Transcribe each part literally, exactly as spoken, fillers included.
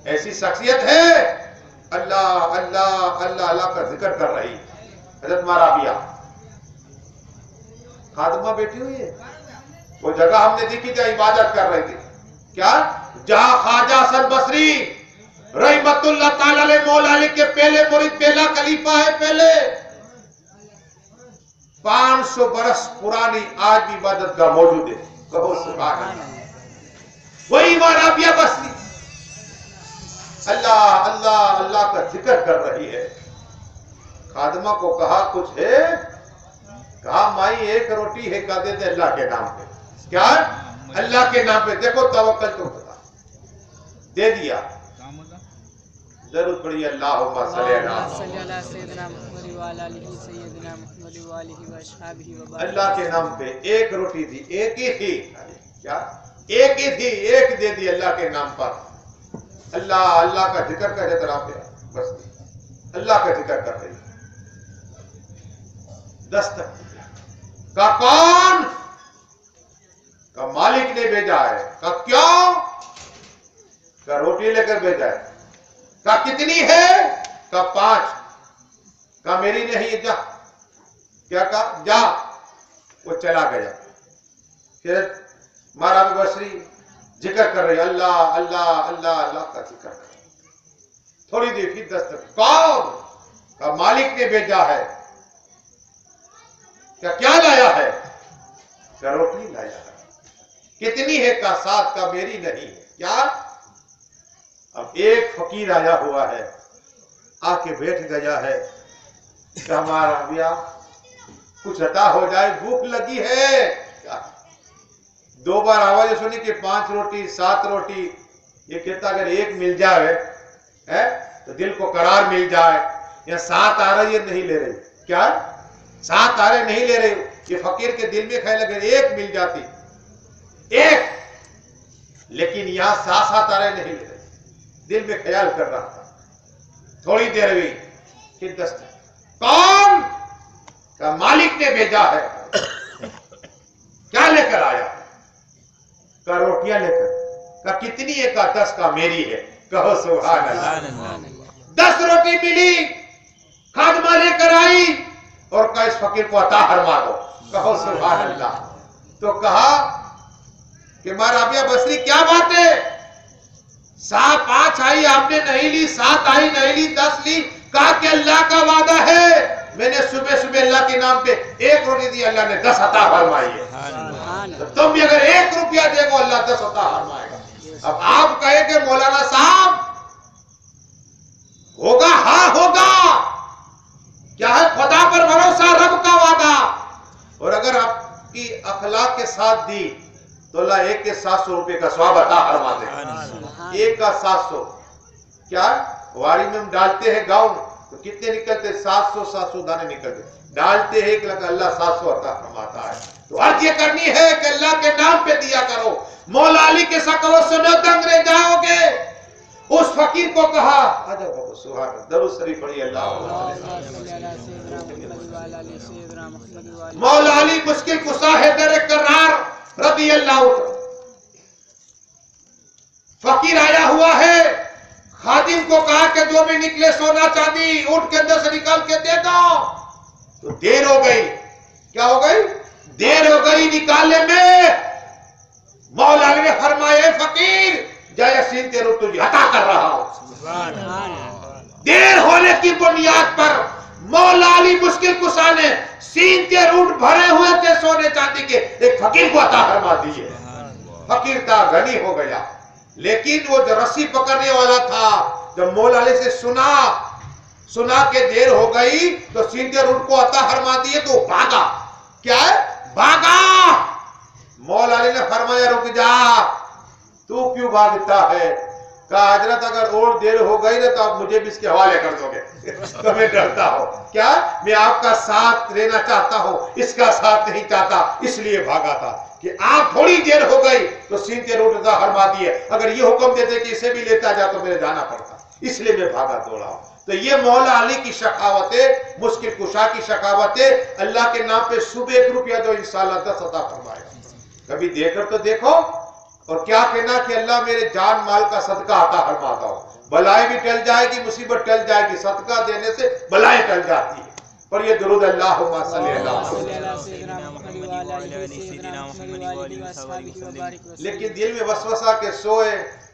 ایسی شخصیت ہے اللہ اللہ اللہ اللہ کا ذکر کر رہی. حضرت رابعہ خادمہ بیٹھی ہوئی ہے. وہ جگہ ہم نے دیکھی جہاں عبادت کر رہی تھی. کیا؟ جہاں خواجہ حسن بصری رحمت اللہ تعالی علیہ مولا علی کے پہلے مرید پہلا خلیفہ ہے. پہلے پانچ سو برس پرانی آج بھی عبادت گاہ موجود ہے. کہو سبحان اللہ. وہی ماں رابعہ بصری اللہ اللہ اللہ کا ذکر کر رہی ہے. خادمہ کو کہا کچھ ہے؟ کہا مائی ایک روٹی ہے کا دے دے اللہ کے نام پہ. کیا؟ اللہ کے نام پہ. دیکھو توکل تو بتا دے دیا. ضرور پڑھی اللہم صلی علی سیدنا محمد وعلی آلہ سیدنا محمد وآلہ وصحبہ وبارک. اللہ کے نام پہ ایک روٹی تھی, ایک ہی تھی. کیا؟ ایک ہی تھی, ایک دے دی اللہ کے نام پر. اللہ اللہ کا ذکر کر رہے طرح پہ بس اللہ کا ذکر کر رہی. دستک کا کون کا مالک نے بھیجا ہے. کا کیوں؟ کا روٹی لے کر بھیجا ہے. کا کتنی ہے؟ کا پانچ. کا میری نہیں, جا. کیا کہا؟ جا. وہ چلا گیا. پھر مارا بصری ذکر کر رہی اللہ اللہ اللہ اللہ کا ذکر کر رہی. تھوڑی دیر پھر دستک کون کا مالک نے بھیجا ہے. کیا کیا لایا ہے؟ کا روٹی لایا ہے. کتنی ہے؟ کا ساتھ. کا میری نہیں ہے. کیا؟ اب ایک فقیر آیا ہوا ہے, آ کے بیٹھ گیا ہے کہ ہمارا بیا کچھ عطا ہو جائے, بھوک لگی ہے. کیا؟ دو بار آواز سنی کہ پانچ روٹی سات روٹی. یہ کہتا اگر ایک مل جائے تو دل کو قرار مل جائے. یا سات آ رہی ہے نہیں لے رہی. کیا؟ سات آ رہے نہیں لے رہی. یہ فقیر کے دل میں خیال اگر ایک مل جاتی ایک, لیکن یہاں سات سات آ رہے نہیں لے رہے. دل میں خیال کر رہا تھا. تھوڑی دیر ہوئی کہ دستک کون کا مالک نے بھیجا ہے. کیا لے کر آیا؟ کا روٹیاں لے کر. کا کتنی ہے؟ کا دس. کا میری ہے. کہو سبحان اللہ. دس روٹی ملی, خادمہ لے کر آئی اور کہا اس فقیر کو عطا فرما دو. کہو سبحان اللہ. تو کہا کہ ماں رابعہ بصری کیا بات ہے؟ سات پانچ آئی آپ نے نہیں لی, سات آئی نہیں لی, دس لی. کہا کہ اللہ کا وعدہ ہے میں نے صبح صبح اللہ کے نام پہ ایک روٹی دی, اللہ نے دس عطا فرمائی ہے. تم بھی اگر ایک روپیہ دے گو اللہ دس عطا فرمائے گا. اب آپ کہے کہ مولانا صاحب ہوگا, ہاں ہوگا. کیا ہے؟ خدا پر بھروسہ, رب کا وعدہ. اور اگر آپ کی اخلاق کے ساتھ دی تو اللہ ایک کے سات سو روپے کا ثواب عطا فرما دے. ایک کا سات سو. کیا واری میں ہم ڈالتے ہیں گاؤں تو کتنے نکلتے؟ سات سو سات سو دانے نکلتے. ڈالتے ہیں ایک لگا, اللہ سات سو عطا فرماتا ہے. تو عرض یہ کرنی ہے کہ اللہ کے نام پہ دیا کرو. مولا علی کے ساتھ کرو, سنو دنگ رہ جاؤ گے. اس فقیر کو کہا آجا بابو سبحان اللہ. درود شریف پڑھی اللہ. مولا علی مشکل کشا ہے در کرار رضی اللہ عنہ. فقیر آیا ہوا ہے, خادم کو کہا کہ جو بھی نکلے سونا چاندی اونٹ کے اندر سے نکال کے دے دو. تو دیر ہو گئی. کیا ہو گئی؟ دیر ہو گئی نکالنے میں. مولا علی نے فرمایا فقیر جائے سینتے رو تجھے عطا کر رہا ہوں. دیر ہونے کی بنیاد پر مولا علی مشکل کشا نے سینتے روٹ بھرے ہوئے تھے سونے چاندی کے, ایک فقیر کو عطا فرما دیے. فقیر تھا, غنی ہو گیا. لیکن وہ جو رسی پکڑنے والا تھا جب مولا علی سے سنا سنا کہ دیر ہو گئی تو سینتے روٹ کو عطا فرما دیے تو بھاگا. کیا ہے؟ بھاگا. مولا علی نے فرمایا رک جا, تو کیوں بھاگتا ہے؟ کہا حضرت اگر اور دیر ہو گئی نا تو آپ مجھے بھی اس کے حوالے کر دو گے. تو میں ڈرتا ہوں. کیا میں آپ کا ساتھ لینا چاہتا ہوں, اس کا ساتھ نہیں چاہتا, اس لیے بھاگا تھا کہ آپ تھوڑی دیر ہو گئی تو سینتے روٹ عطا فرما دیے. اگر یہ حکم دیتے کہ اسے بھی لیتا جا تو میرے جانا پڑتا, اس لیے میں بھاگا دوڑا ہوں. تو یہ مولا علی کی شقاوتیں, مشکل کشا کی شقاوتیں. اللہ کے نام پہ صبح ایک روپیہ دو انشاءاللہ دس عطا فرمائے گا. کبھی دے کر تو دیکھو. اور کیا کہنا کہ اللہ میرے جان مال کا صدقہ عطا فرماتا ہو. بلائیں بھی ٹل جائے گی, مصیبت ٹل جائے گی, صدقہ دینے سے بلائیں ٹل جاتی ہے. پر یہ درود اللہم صلی اللہ علیہ. لیکن دل میں وسوسہ کہ سوئے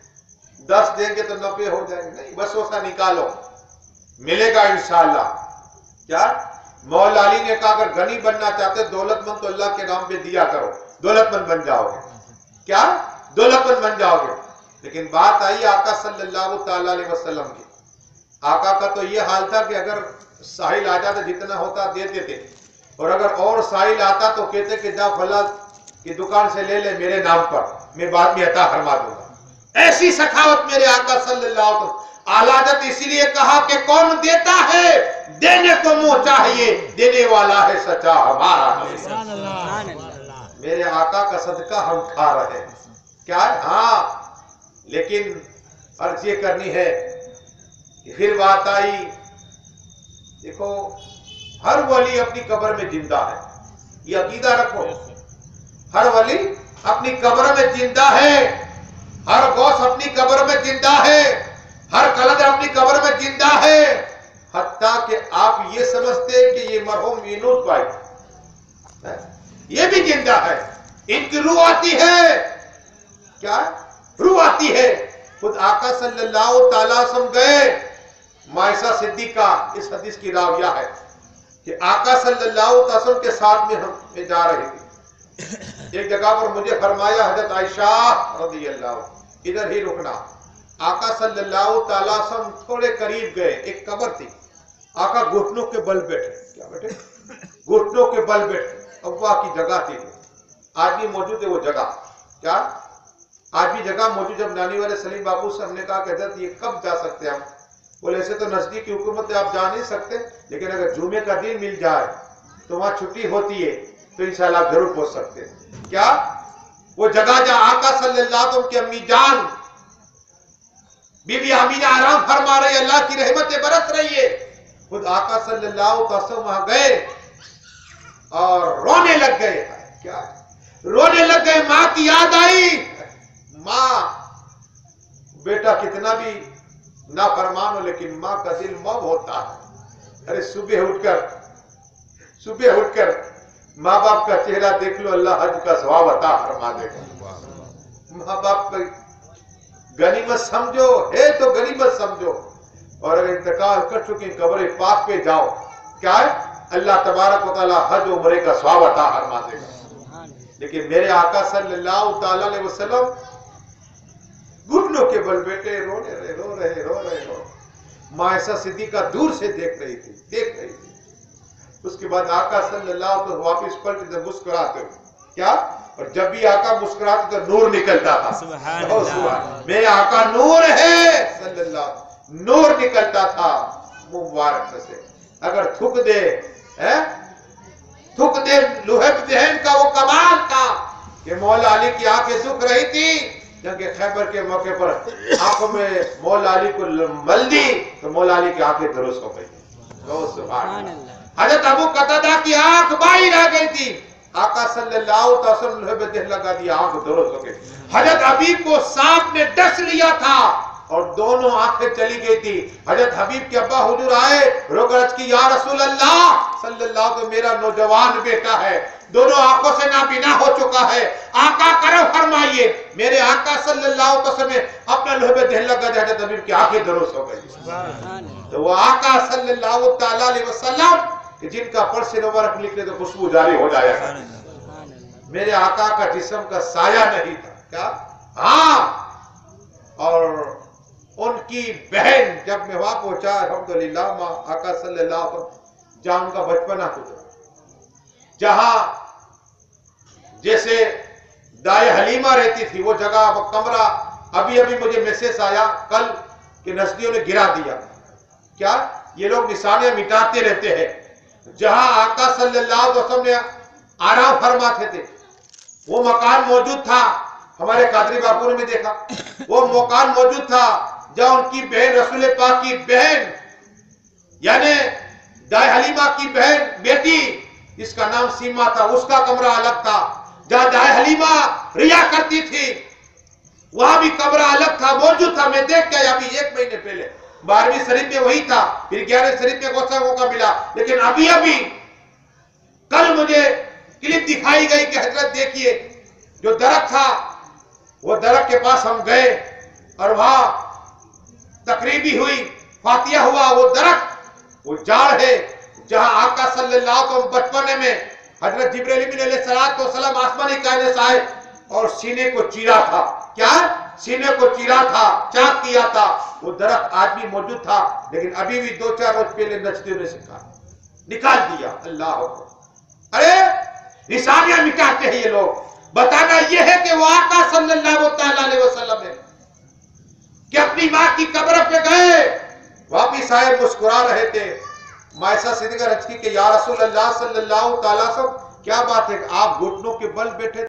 دس دیں گے تو نبے ہو جائیں گے, نہیں, وسوسہ نکالو, ملے گا انشاءاللہ. کیا مولا علی نے کہا اگر غنی بننا چاہتے دولت مند تو اللہ کے نام پہ دیا کرو, دولت مند بن جاؤ گے. کیا دولت مند بن جاؤ گے. لیکن بات آئی آقا صلی اللہ تعالی علیہ وسلم کی. آقا کا تو یہ حال تھا کہ اگر ساحل آ جاتا جتنا ہوتا دیتے تھے, اور اگر اور ساحل آتا تو کہتے کہ جا فلاں کی دکان سے لے لے میرے نام پر, میں بعد میں عطا فرما دوں گا. ایسی سخاوت میرے آقا صلی اللہ علیہ وسلم. آلادت اسی لیے کہا کہ کون دیتا ہے, دینے کو منہ چاہیے, دینے والا ہے سچا ہمارا. میرے آقا کا صدقہ ہم کھا رہے ہیں. کیا ہے؟ ہاں, لیکن عرض یہ کرنی ہے کہ پھر بات آئی, دیکھو ہر ولی اپنی قبر میں زندہ ہے, یہ عقیدہ رکھو. ہر ولی اپنی قبر میں زندہ ہے, ہر غوث اپنی قبر میں زندہ ہے, ہر قلندر اپنی قبر میں زندہ ہے. حتیٰ کہ آپ یہ سمجھتے کہ یہ مرحوم یونس بھائی یہ بھی زندہ ہے, ان کی روح آتی ہے. کیا روح آتی ہے. خود آقا صلی اللہ تعالیٰ وسلم گئے, مائسہ صدیقہ اس حدیث کی راویہ ہے کہ آقا صلی اللہ تعالیٰ وسلم کے ساتھ میں ہم میں جا رہے تھے. ایک جگہ پر مجھے فرمایا حضرت عائشہ رضی اللہ ادھر ہی رکنا. آقا صلی اللہ تعالیٰ وسلم تھوڑے قریب گئے, ایک قبر تھی. آقا گھٹنوں کے بل بیٹھے. کیا بیٹھے؟ گھٹنوں کے بل بیٹھے. ابوا کی جگہ تھی, آج بھی موجود ہے وہ جگہ. کیا آج بھی جگہ موجود. جب نانی والے سلیم باپو سے ہم نے کہا کہ حضرت یہ کب جا سکتے ہیں ہم, بولے ایسے تو نزدیک کی حکومت ہے آپ جا نہیں سکتے, لیکن اگر جمعے کا دن مل جائے تو وہاں چھٹی ہوتی ہے تو انشاءاللہ آپ ضرور پہنچ سکتے ہیں. کیا وہ جگہ جہاں آقا صلی اللہ علیہ وسلم کی امی جان بی بی آمینہ آرام فرما رہی, اللہ کی رحمتیں برس رہی ہے. خود آقا صلی اللہ علیہ وسلم وہاں گئے اور رونے لگ گئے. کیا رونے لگ گئے, ماں کی یاد آئی. ماں بیٹا کتنا بھی نافرمان ہو لیکن ماں کا دل موم ہوتا ہے. ارے صبح اٹھ کر صبح اٹھ کر ماں باپ کا چہرہ دیکھ لو, اللہ حج کا ثواب عطا فرما دے گا. ماں باپ کا غنیمت سمجھو, ہے تو غنیمت سمجھو, اور اگر انتقال کر چکے قبر پاک پہ جاؤ, کیا ہے اللہ تبارک و تعالی حج عمرے کا ثواب عطا فرما دے گا. لیکن میرے آقا صلی اللہ تعالی علیہ وسلم گھٹنوں کے بل بیٹے رو رہے رو رہے رو رہے رو مائسہ صدیقہ دور سے دیکھ رہی تھی دیکھ رہی تھی اس کے بعد آقا صلی اللہ علیہ وسلم واپس پلٹ کر مسکراتے ہوئے. کیا اور جب بھی آقا مسکراتے تو نور نکلتا تھا. سبحان اللہ, میرے آقا نور ہے صلی اللہ, نور نکلتا تھا مبارک سے. اگر تھک دے تھک دے لوہے دہن کا وہ کمال تھا کہ مولا علی کی آنکھیں سکھ رہی تھی. جنگ خیبر کے موقع پر آنکھوں میں مولا علی کو مل دی تو مولا علی کی آنکھیں درست ہو گئی. سبحان اللہ. حضرت ابو قتادہ کی آنکھ بائی رہ گئی تھی, آقا صلی اللہ علیہ وسلم لوہے پہ دہن لگا دیا, آنکھ درست ہو گئی. حضرت حبیب کو سانپ نے ڈس لیا تھا اور دونوں آنکھیں چلی گئی تھی. حضرت حبیب کے ابا حضور آئے, رو کر عرض کی یا رسول اللہ صلی اللہ علیہ وسلم, میرا نوجوان بیٹا ہے, دونوں آنکھوں سے نابینا ہو چکا ہے, آقا کرم فرمائیے. میرے آقا صلی اللہ علیہ وسلم اپنے لوہے پہ دہن لگا دیا, حضرت حبیب کی آنکھیں درست ہو گئی. تو وہ آقا صلی اللہ تعالی علیہ وسلم کہ جن کا پرس مبارک نکلے تو خوشبو جاری ہو جایا کرتی. میرے آقا کا جسم کا سایہ نہیں تھا. کیا ہاں, اور ان کی بہن جب میں وہاں پہنچا الحمدللہ ماں آقا صلی اللہ علیہ وسلم جہاں ان کا بچپنا گزرا, جہاں جیسے دائیں حلیمہ رہتی تھی وہ جگہ وہ کمرہ ابھی ابھی مجھے میسج آیا کل کہ نسلیوں نے گرا دیا. کیا یہ لوگ نشانیاں مٹاتے رہتے ہیں. جہاں آقا صلی اللہ علیہ وسلم نے آرام فرماتے تھے وہ مکان موجود تھا. ہمارے قادری باپو نے بھی دیکھا وہ مکان موجود تھا جہاں ان کی بہن رسول پاک کی بہن یعنی دائیں حلیمہ کی بہن بیٹی جس کا نام سیما تھا اس کا کمرہ الگ تھا. جہاں دائیں حلیمہ ریا کرتی تھی وہاں بھی قبر الگ تھا، موجود تھا، میں دیکھ کے ابھی ایک مہینے پہلے بارہویں شریف میں وہی تھا، پھر گیارہویں شریف میں غوثہ کو کا ملا، لیکن ابھی ابھی کل مجھے کلپ دکھائی گئی کہ حضرت دیکھیے جو درخت تھا، وہ درخت کے پاس ہم گئے اور وہاں تقریبی ہوئی، فاتحہ ہوا، وہ درخت وہ جاڑ ہے جہاں آقا صلی اللہ علیہ وسلم بچپنے میں حضرت جبرائیل امین علیہ السلام آسمانی کائنات سے آئے اور سینے کو چیرا تھا، کیا سینے کو چیرا تھا، چاک کیا تھا، وہ درخت آج بھی موجود تھا، لیکن ابھی بھی دو چار روز پہلے نچتے ہوئے سکھا نکال دیا۔ اللہ اکبر، ارے نشانیاں مٹاتے ہیں یہ لوگ۔ بتانا یہ ہے کہ وہ آقا صلی اللہ علیہ وسلم ہے کہ اپنی ماں کی قبر پہ گئے، واپس آئے، مسکرا رہے تھے۔ مائسہ صدیقہ رچ کی کہ یا رسول اللہ صلی اللہ تعالیٰ وسلم، کیا بات ہے کہ آپ گھٹنوں کے بل بیٹھے